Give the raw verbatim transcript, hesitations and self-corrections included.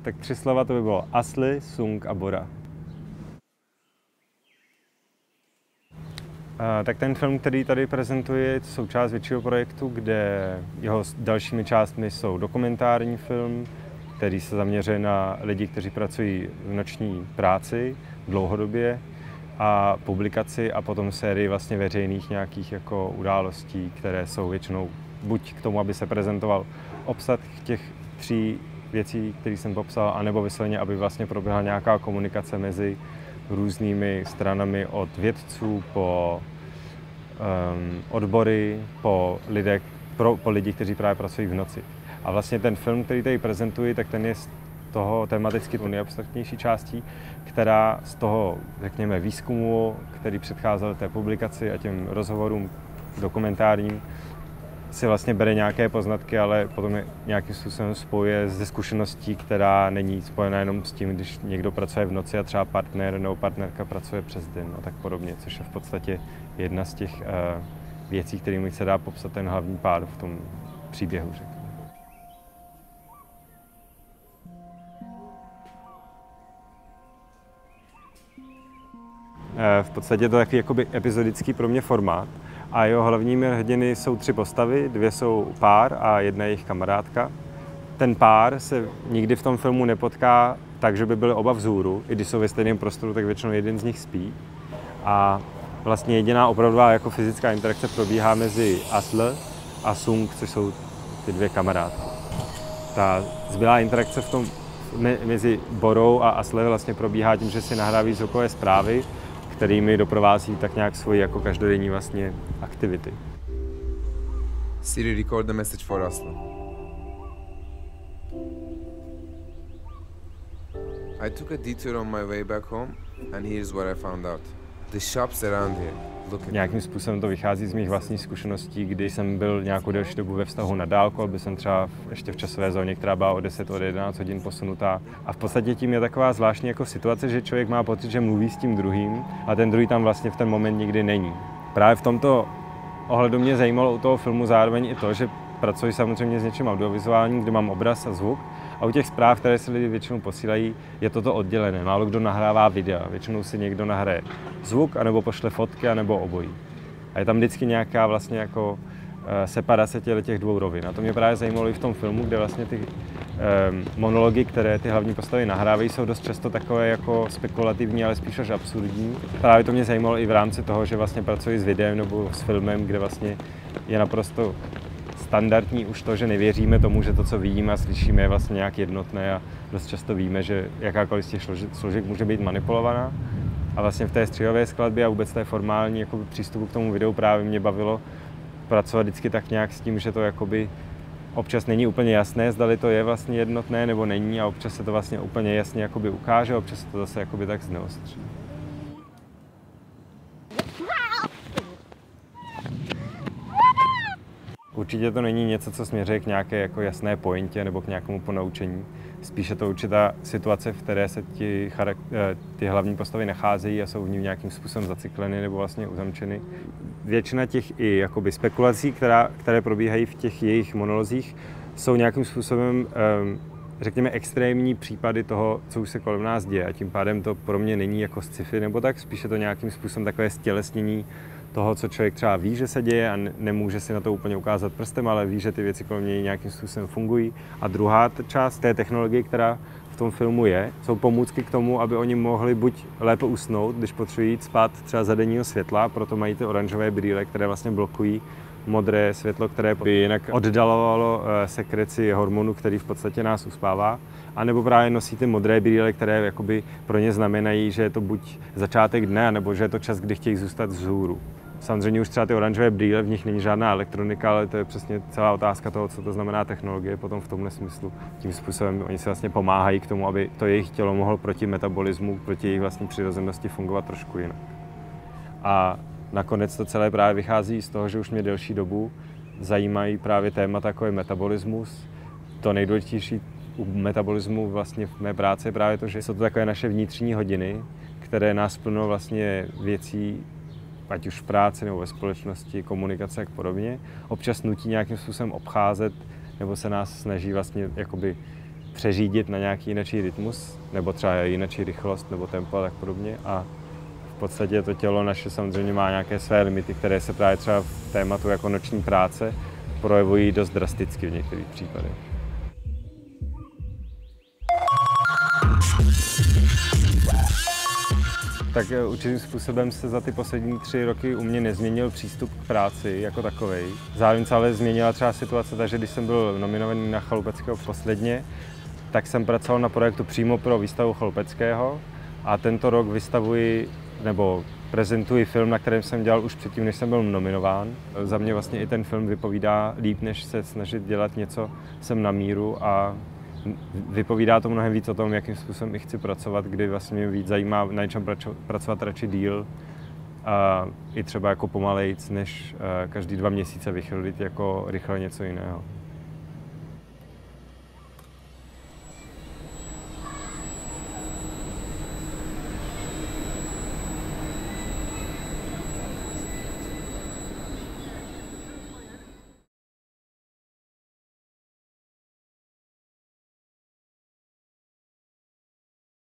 tak tři slova to by bylo Asli, Sung a Bora. Tak ten film, který tady prezentuji, je součást většího projektu, kde jeho dalšími částmi jsou dokumentární film, který se zaměřuje na lidi, kteří pracují v noční práci dlouhodobě, a publikaci a potom sérii vlastně veřejných nějakých jako událostí, které jsou většinou buď k tomu, aby se prezentoval obsah těch tří věcí, které jsem popsal, anebo vysloveně, aby vlastně proběhla nějaká komunikace mezi různými stranami od vědců po um, odbory, po, lidé, pro, po lidi, kteří právě pracují v noci. A vlastně ten film, který tady prezentuji, tak ten je z toho tematicky tu nejabstraktnější částí, která z toho, řekněme, výzkumu, který předcházel té publikaci a těm rozhovorům dokumentárním, si vlastně bere nějaké poznatky, ale potom je nějakým způsobem spojuje ze zkušeností, která není spojená jenom s tím, když někdo pracuje v noci a třeba partner nebo partnerka pracuje přes den a tak podobně, což je v podstatě jedna z těch uh, věcí, kterými se dá popsat ten hlavní pád v tom příběhu, řekněme. V podstatě je to takový jakoby epizodický pro mě formát a jeho hlavními hrdiny jsou tři postavy, dvě jsou pár a jedna je jejich kamarádka. Ten pár se nikdy v tom filmu nepotká tak, že by byli oba vzhůru, i když jsou ve stejném prostoru, tak většinou jeden z nich spí. A vlastně jediná opravdová jako fyzická interakce probíhá mezi Asl a Sung, což jsou ty dvě kamarádky. Ta zbylá interakce v tom mezi Borou a Asle vlastně probíhá tím, že si nahrávají zvukové zprávy, kterými doprovází tak nějak svoji jako každodenní vlastně aktivity. Siri, record the message for Asla. I took a detour on my way back home and here's what I found out. The shops around here. Nějakým způsobem to vychází z mých vlastních zkušeností, kdy jsem byl nějakou delší dobu ve vztahu na dálku, ale byl jsem třeba ještě v časové zóně, která byla o deset, o jedenáct hodin posunutá. A v podstatě tím je taková zvláštní jako situace, že člověk má pocit, že mluví s tím druhým a ten druhý tam vlastně v ten moment nikdy není. Právě v tomto ohledu mě zajímalo u toho filmu zároveň i to, že pracuji samozřejmě s něčím audiovizuálním, kde mám obraz a zvuk. A u těch zpráv, které se lidi většinou posílají, je toto oddělené. Málo kdo nahrává videa, většinou si někdo nahraje zvuk, anebo pošle fotky, anebo obojí. A je tam vždycky nějaká vlastně jako uh, separace těch dvou rovin. A to mě právě zajímalo i v tom filmu, kde vlastně ty um, monology, které ty hlavní postavy nahrávají, jsou dost často takové jako spekulativní, ale spíš až absurdní. Právě to mě zajímalo i v rámci toho, že vlastně pracuji s videem nebo s filmem, kde vlastně je naprosto standardní už to, že nevěříme tomu, že to, co vidíme a slyšíme, je vlastně nějak jednotné a dost často víme, že jakákoliv z těch složek může být manipulovaná. A vlastně v té střihové skladbě a vůbec té formální jakoby, přístupu k tomu videu právě mě bavilo pracovat vždycky tak nějak s tím, že to jakoby občas není úplně jasné, zdali to je vlastně jednotné nebo není a občas se to vlastně úplně jasně jakoby ukáže a občas se to zase jakoby tak zneostří. Určitě to není něco, co směřuje k nějaké jako jasné pointě nebo k nějakému ponaučení. Spíše to určitá situace, v které se ti, ty hlavní postavy nacházejí a jsou v ní nějakým způsobem zacykleny nebo vlastně uzamčeny. Většina těch i jakoby spekulací, která, které probíhají v těch jejich monolozích, jsou nějakým způsobem, řekněme, extrémní případy toho, co už se kolem nás děje. A tím pádem to pro mě není jako sci-fi nebo tak, spíše to nějakým způsobem takové stělesnění toho, co člověk třeba ví, že se děje a nemůže si na to úplně ukázat prstem, ale ví, že ty věci kolem něj nějakým způsobem fungují. A druhá část té technologie, která v tom filmu je, jsou pomůcky k tomu, aby oni mohli buď lépe usnout, když potřebují jít spát třeba za denního světla, proto mají ty oranžové brýle, které vlastně blokují modré světlo, které by jinak oddalovalo sekreci hormonu, který v podstatě nás uspává. A nebo právě nosí ty modré brýle, které jakoby pro ně znamenají, že je to buď začátek dne, nebo že je to čas, kdy chtějí zůstat vzhůru. Samozřejmě už třeba ty oranžové brýle, v nich není žádná elektronika, ale to je přesně celá otázka toho, co to znamená technologie potom v tomhle smyslu. Tím způsobem oni se vlastně pomáhají k tomu, aby to jejich tělo mohlo proti metabolismu, proti jejich vlastní přirozenosti fungovat trošku jinak. A nakonec to celé právě vychází z toho, že už mě delší dobu zajímají právě témata, jako je metabolismus. To nejdůležitější u metabolismu vlastně v mé práci je právě to, že jsou to takové naše vnitřní hodiny, které nás plno vlastně věcí, ať už v práci nebo ve společnosti, komunikace a podobně, občas nutí nějakým způsobem obcházet nebo se nás snaží vlastně jakoby přeřídit na nějaký jiný rytmus, nebo třeba jiný rychlost, nebo tempo a tak podobně. A v podstatě to tělo naše samozřejmě má nějaké své limity, které se právě třeba v tématu jako noční práce projevují dost drasticky v některých případech. Tak určitým způsobem se za ty poslední tři roky u mě nezměnil přístup k práci jako takovej. Zároveň se ale změnila třeba situace, takže když jsem byl nominovaný na Chaloupeckého posledně, tak jsem pracoval na projektu přímo pro výstavu Chaloupeckého a tento rok vystavuji nebo prezentuji film, na kterém jsem dělal už předtím, než jsem byl nominován. Za mě vlastně i ten film vypovídá líp, než se snažit dělat něco sem na míru a vypovídá to mnohem víc o tom, jakým způsobem i chci pracovat, kdy vlastně mě víc zajímá na něčem pracovat radši díl a i třeba jako pomalejc, než každý dva měsíce vychylit jako rychle něco jiného.